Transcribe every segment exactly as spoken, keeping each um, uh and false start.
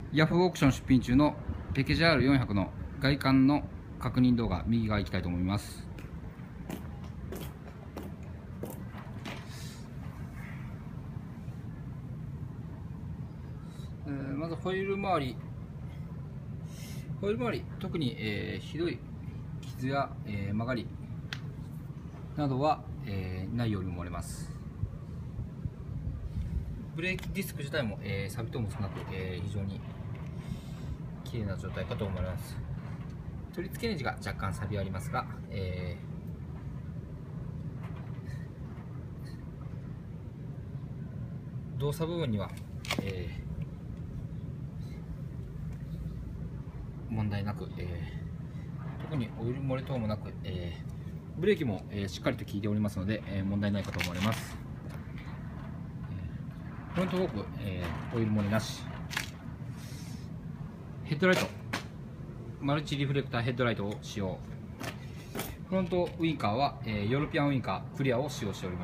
ヤフーオークション出品中のペケジャールよんひゃくの外観の確認動画、右側行きたいと思います。えー、まずホイール周り、ホイール周り、特に、えー、ひどい傷や、えー、曲がりなどは、えー、ないように思われます。ブレーキディスク自体も、えー、錆等も少なく、えー、非常に綺麗な状態かと思われます。取り付けネジが若干錆ありますが、えー、動作部分には、えー、問題なく、えー、特にオイル漏れ等もなく、えー、ブレーキも、えー、しっかりと効いておりますので、えー、問題ないかと思われます。えー、フロントフォーク、えー、オイル漏れなし。ヘッドライト、マルチリフレクターヘッドライトを使用。フロントウインカーは、えー、ヨーロピアンウインカークリアを使用しております。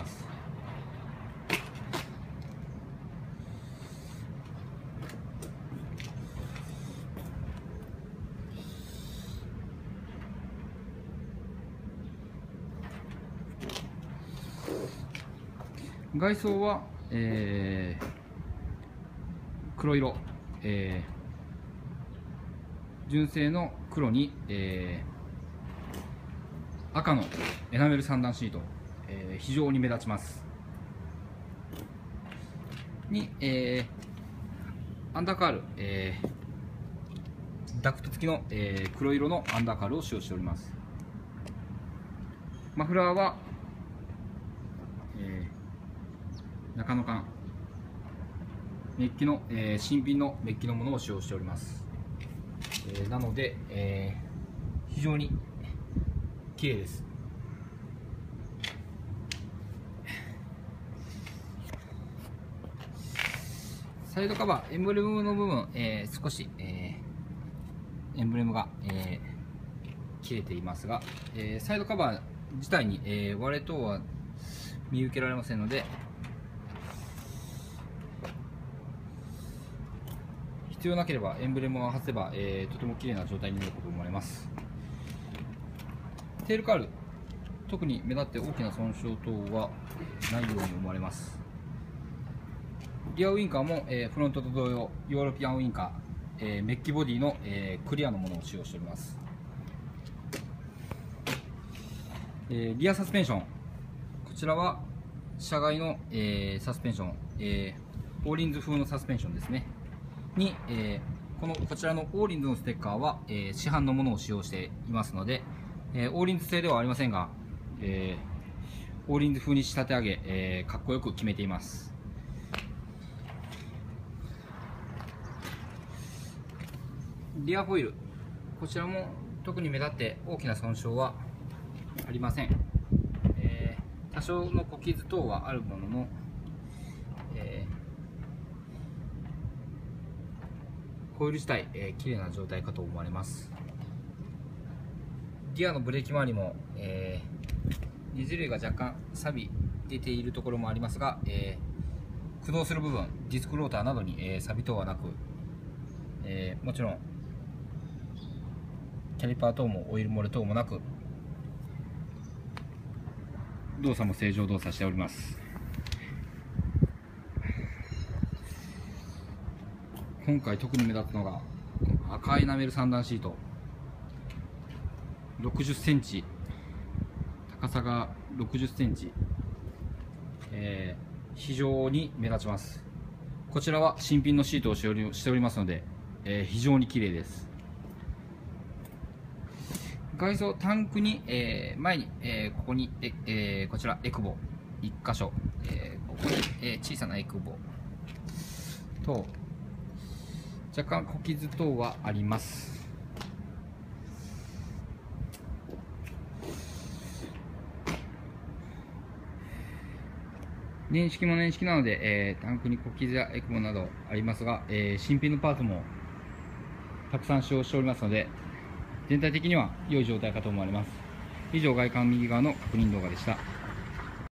外装は、えー、黒色、えー、純正の黒に、えー、赤のエナメル三段シート、えー、非常に目立ちます。に、えー、アンダーカール、えー、ダクト付きの、えー、黒色のアンダーカールを使用しております。マフラーは、えー、中野管メッキの、えー、新品のメッキのものを使用しております。えー、なので、えー、非常に綺麗です。サイドカバー、エンブレムの部分、えー、少し、えー、エンブレムが、えー、切れていますが、えー、サイドカバー自体に、えー、割れ等は見受けられませんので、必要なければエンブレムを外せば、えー、とても綺麗な状態になることと思われます。テールカール、特に目立って大きな損傷等はないように思われます。リアウインカーも、えー、フロントと同様ヨーロピアンウインカー、えー、メッキボディの、えー、クリアのものを使用しております。えー、リアサスペンション、こちらは車外の、えー、サスペンション、えー、オーリンズ風のサスペンションですねに、えー、このこちらのオーリンズのステッカーは、えー、市販のものを使用していますので、えー、オーリンズ製ではありませんが、えー、オーリンズ風に仕立て上げ、えー、かっこよく決めています。リアホイール、こちらも特に目立って大きな損傷はありません。えー、多少の小傷等はあるものの、えーホイール自体、えー、綺麗な状態かと思われます。ギアのブレーキ周りも、えー、ネジ類が若干錆び出ているところもありますが、えー、駆動する部分、ディスクローターなどに、えー、錆び等はなく、えー、もちろんキャリパー等もオイル漏れ等もなく、動作も正常動作しております。今回特に目立つのが赤いエナメル三段シート、ろくじゅっセンチ、高さがろくじゅっセンチ、えー、非常に目立ちます。こちらは新品のシートを使用しておりますので、えー、非常に綺麗です。外装、タンクに、えー、前に、えー、ここに、ええー、こちらエクボいっ箇所、えー、ここに、えー、小さなエクボと若干小傷等はあります。年式も年式なので、えー、タンクに小傷やエクボなどありますが、えー、新品のパーツもたくさん使用しておりますので、全体的には良い状態かと思われます。以上、外観右側の確認動画でした。